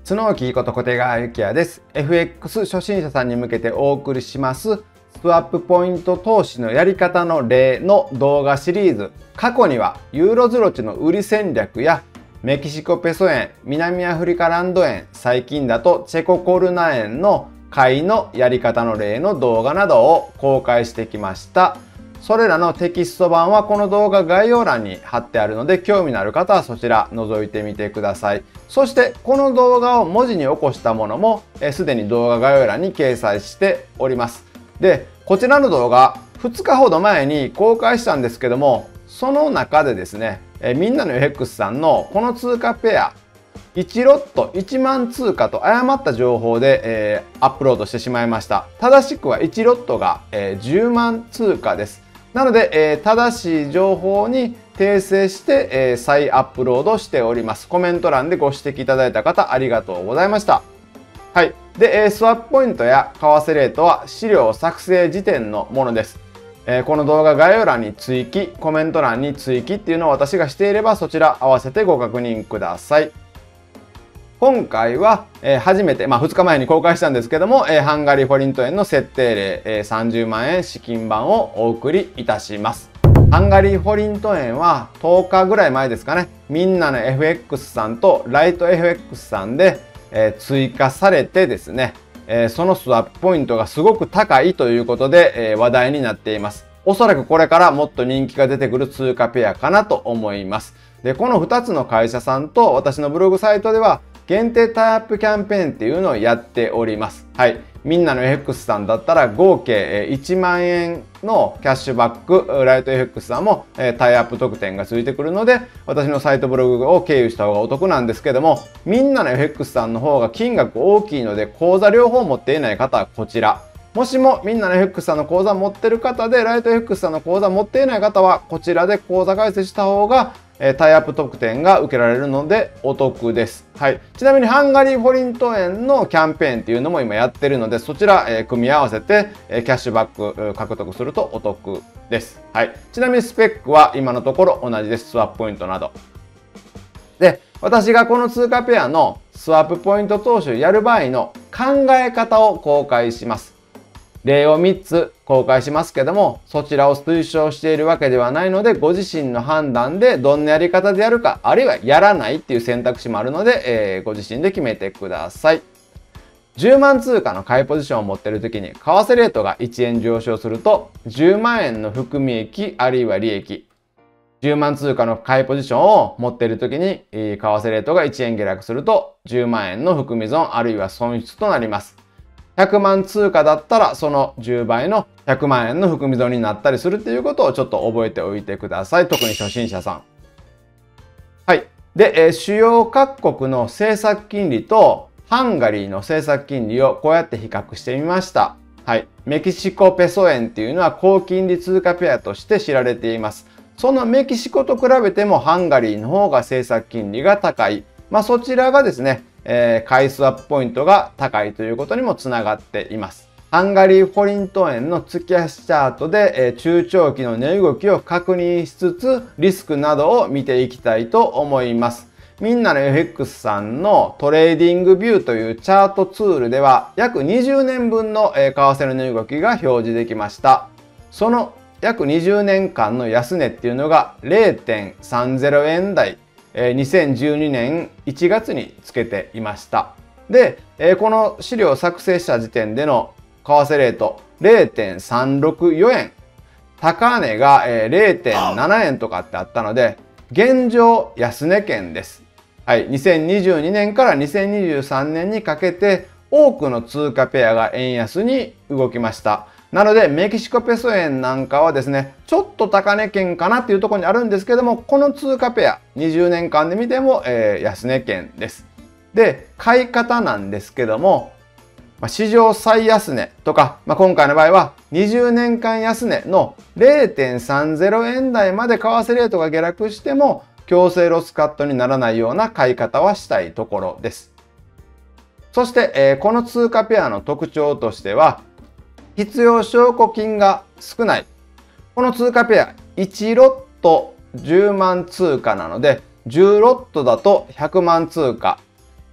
角木こと小手川幸也です。FX 初心者さんに向けてお送りしますスワップポイント投資のやり方の例の動画シリーズ。過去にはユーロズロ値の売り戦略やメキシコペソ円、南アフリカランド円、最近だとチェココルナ円の買いのやり方の例の動画などを公開してきました。それらのテキスト版はこの動画概要欄に貼ってあるので、興味のある方はそちら覗いてみてください。そしてこの動画を文字に起こしたものもすでに動画概要欄に掲載しております。で、こちらの動画2日ほど前に公開したんですけども、その中でですね、みんなの FX さんのこの通貨ペア1ロット1万通貨と誤った情報で、アップロードしてしまいました。正しくは1ロットが、10万通貨です。なので、正しい情報に訂正して、再アップロードしております。コメント欄でご指摘いただいた方ありがとうございました。はい。で、スワップポイントや為替レートは資料作成時点のものです。この動画概要欄に追記、コメント欄に追記っていうのを私がしていればそちら合わせてご確認ください。今回は初めて、2日前に公開したんですけども、ハンガリーフォリント円の設定例30万円資金版をお送りいたします。ハンガリーフォリント円は10日ぐらい前ですかね、みんなの FX さんとライト FX さんで追加されてですね、そのスワップポイントがすごく高いということで話題になっています。おそらくこれからもっと人気が出てくる通貨ペアかなと思います。で、この2つの会社さんと私のブログサイトでは限定タイアップキャンペーンっていうのをやっております。はい。みんなの FX さんだったら合計1万円のキャッシュバック、ライト FX さんもタイアップ特典がついてくるので、私のサイトブログを経由した方がお得なんですけども、みんなの FX さんの方が金額大きいので、口座両方持っていない方はこちら。もしもみんなの FX さんの口座持ってる方で、ライト FX さんの口座持っていない方は、こちらで口座開設した方がタイアップ特典が受けられるのでお得です。はい。ちなみにハンガリーフォリント円のキャンペーンっていうのも今やってるので、そちら組み合わせてキャッシュバック獲得するとお得です。はい。ちなみにスペックは今のところ同じです。スワップポイントなど。で、私がこの通貨ペアのスワップポイント投資をやる場合の考え方を公開します。例を3つ公開しますけども、そちらを推奨しているわけではないので、ご自身の判断でどんなやり方でやるか、あるいはやらないっていう選択肢もあるので、ご自身で決めてください。10万通貨の買いポジションを持っている時に、為替レートが1円上昇すると、10万円の含み益あるいは利益。10万通貨の買いポジションを持っている時に、為替レートが1円下落すると、10万円の含み損あるいは損失となります。100万通貨だったらその10倍の100万円の含み損になったりするっていうことをちょっと覚えておいてください。特に初心者さん。はい。で、主要各国の政策金利とハンガリーの政策金利をこうやって比較してみました。はい。メキシコペソ円っていうのは高金利通貨ペアとして知られています。そのメキシコと比べてもハンガリーの方が政策金利が高い。そちらがですね、買いスワップポイントが高いということにもつながっています。ハンガリーフォリント円の月足チャートで、中長期の値動きを確認しつつリスクなどを見ていきたいと思います。みんなの FX さんのトレーディングビューというチャートツールでは約20年分の為替の値動きが表示できました。その約20年間の安値っていうのが 0.30 円台。2012年1月につけていました。で、この資料を作成した時点での為替レート 0.364 円。高値が 0.7 円とかってあったので、現状安値圏です。はい。2022年から2023年にかけて多くの通貨ペアが円安に動きました。なので、メキシコペソ円なんかはですね、ちょっと高値圏かなっていうところにあるんですけども、この通貨ペア、20年間で見ても、安値圏です。で、買い方なんですけども、史上最安値とか、今回の場合は20年間安値の 0.30 円台まで為替レートが下落しても、強制ロスカットにならないような買い方はしたいところです。そして、この通貨ペアの特徴としては、必要証拠金が少ない。この通貨ペア、1ロット10万通貨なので、10ロットだと100万通貨。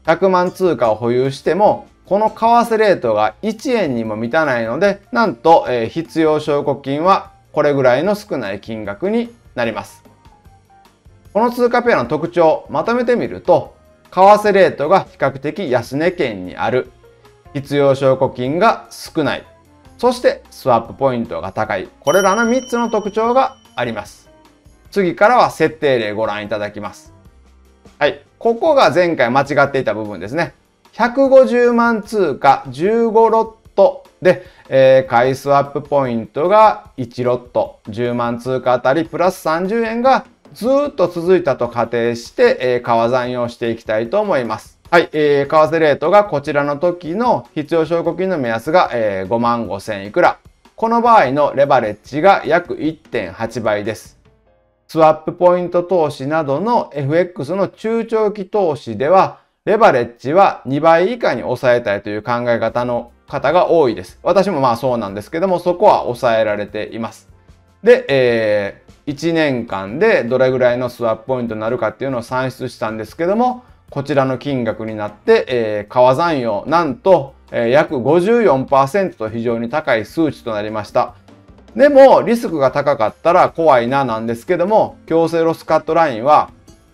100万通貨を保有しても、この為替レートが1円にも満たないので、なんと、必要証拠金はこれぐらいの少ない金額になります。この通貨ペアの特徴、まとめてみると、為替レートが比較的安値圏にある、必要証拠金が少ない、そしてスワップポイントが高い。これらの3つの特徴があります。次からは設定例ご覧いただきます。はい。ここが前回間違っていた部分ですね。150万通貨15ロットで、買いスワップポイントが1ロット、10万通貨あたりプラス30円がずっと続いたと仮定して、為残用していきたいと思います。はい、為替レートがこちらの時の必要証拠金の目安が、5万5千いくら。この場合のレバレッジが約 1.8 倍です。スワップポイント投資などの FX の中長期投資では、レバレッジは2倍以下に抑えたいという考え方の方が多いです。私もまあそうなんですけども、そこは抑えられています。で、1年間でどれぐらいのスワップポイントになるかっていうのを算出したんですけども、こちらの金額になって、為残用、なんと、約 54% と非常に高い数値となりました。でも、リスクが高かったら怖いななんですけども、強制ロスカットラインは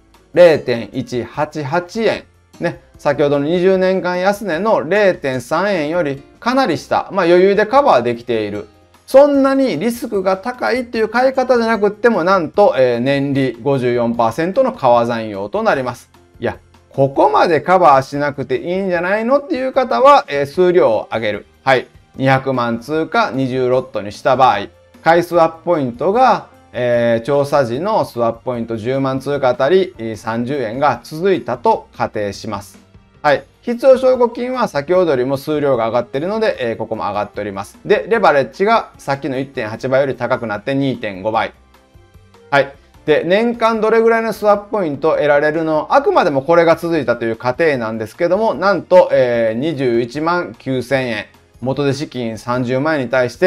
0.188 円。ね、先ほどの20年間安値の 0.3 円よりかなり下、まあ余裕でカバーできている。そんなにリスクが高いっていう買い方じゃなくっても、なんと、年利 54% の為残用となります。いや、ここまでカバーしなくていいんじゃないのっていう方は、数量を上げる。はい。200万通貨20ロットにした場合、買いスワップポイントが、調査時のスワップポイント10万通貨あたり30円が続いたと仮定します。はい。必要証拠金は先ほどよりも数量が上がっているので、ここも上がっております。で、レバレッジがさっきの 1.8 倍より高くなって 2.5 倍。はい。で、年間どれぐらいのスワップポイントを得られるの、あくまでもこれが続いたという過程なんですけども、なんと、21万9000円。元で資金30万円に対して、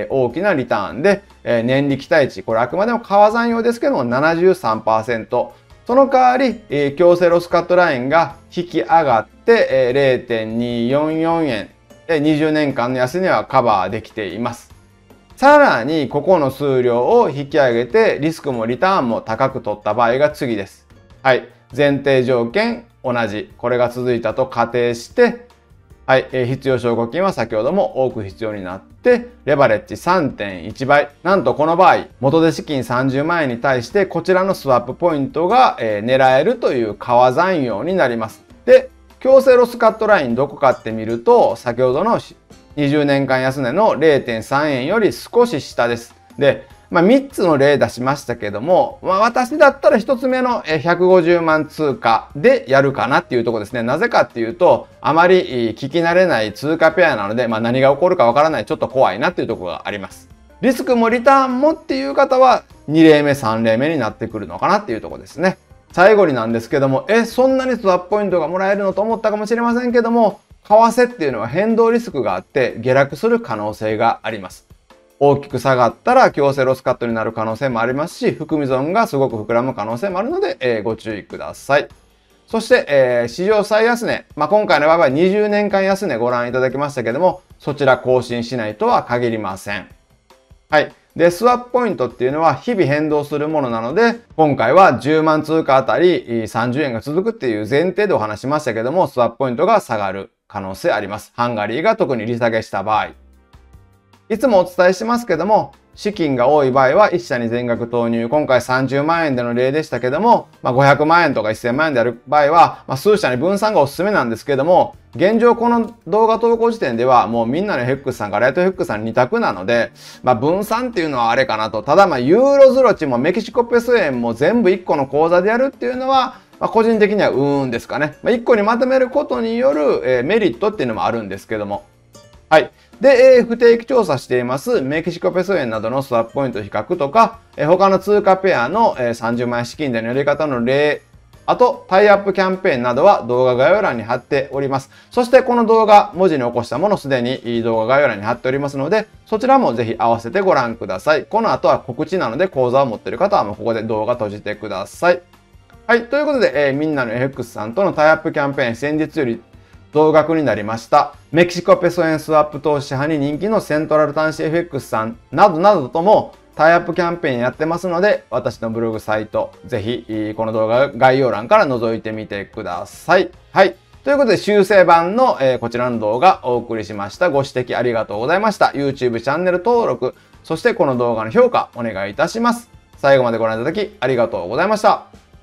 大きなリターンで、年利期待値、これあくまでも為残用ですけども 73%。その代わり、強制ロスカットラインが引き上がって、0.244 円。20年間の安値はカバーできています。さらに、ここの数量を引き上げて、リスクもリターンも高く取った場合が次です。はい。前提条件同じ。これが続いたと仮定して、はい、必要証拠金は先ほども多く必要になって、レバレッジ 3.1 倍。なんとこの場合、元で資金30万円に対して、こちらのスワップポイントが狙えるという為残用になります。で、強制ロスカットラインどこかって見ると、先ほどの20年間安値の 0.3 円より少し下です。で、3つの例出しましたけども、私だったら1つ目の150万通貨でやるかなっていうところですね。なぜかっていうと、あまり聞き慣れない通貨ペアなので、何が起こるかわからない、ちょっと怖いなっていうところがあります。リスクもリターンもっていう方は、2例目、3例目になってくるのかなっていうところですね。最後になんですけども、そんなにスワップポイントがもらえるのと思ったかもしれませんけども、為替っていうのは変動リスクがあって下落する可能性があります。大きく下がったら強制ロスカットになる可能性もありますし、含み損がすごく膨らむ可能性もあるので、ご注意ください。そして、史上最安値。今回の場合は20年間安値ご覧いただきましたけども、そちら更新しないとは限りません。はい。で、スワップポイントっていうのは日々変動するものなので、今回は10万通貨あたり30円が続くっていう前提でお話しましたけども、スワップポイントが下がる可能性あります。ハンガリーが特に利下げした場合。いつもお伝えしてますけども、資金が多い場合は1社に全額投入。今回30万円での例でしたけども、500万円とか1000万円である場合は、数社に分散がおすすめなんですけども、現状この動画投稿時点ではもうみんなの FX さんがライト FX さん2択なので、分散っていうのはあれかなと。ただユーロズロチもメキシコペソ円も全部1個の口座でやるっていうのは、個人的にはですかね。1個にまとめることによるメリットっていうのもあるんですけども。はい。で、不定期調査していますメキシコペソ円などのスワップポイント比較とか、他の通貨ペアの30万円資金でのやり方の例、あとタイアップキャンペーンなどは動画概要欄に貼っております。そしてこの動画、文字に起こしたものすでに動画概要欄に貼っておりますので、そちらもぜひ合わせてご覧ください。この後は告知なので講座を持っている方はもうここで動画閉じてください。 はい。ということで、みんなの FX さんとのタイアップキャンペーン、先日より増額になりました。メキシコペソ円スワップ投資派に人気のセントラル端子 FX さんなどなどともタイアップキャンペーンやってますので、私のブログサイト、ぜひ、この動画概要欄から覗いてみてください。はい。ということで、修正版の、こちらの動画お送りしました。ご指摘ありがとうございました。YouTube チャンネル登録、そしてこの動画の評価お願いいたします。最後までご覧いただきありがとうございました。